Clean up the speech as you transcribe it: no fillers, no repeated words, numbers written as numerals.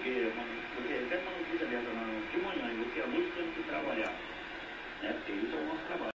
porque recebe uma notícia dessa de manhã e você à noite tendo que trabalhar, né? Porque isso é o nosso trabalho.